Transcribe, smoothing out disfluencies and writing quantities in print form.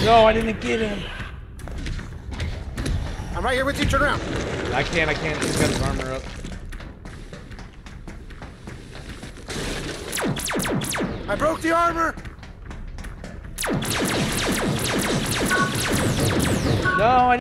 No, I didn't get him. I'm right here with you. Turn around. I can't. He's got his armor up. I broke the armor. No, I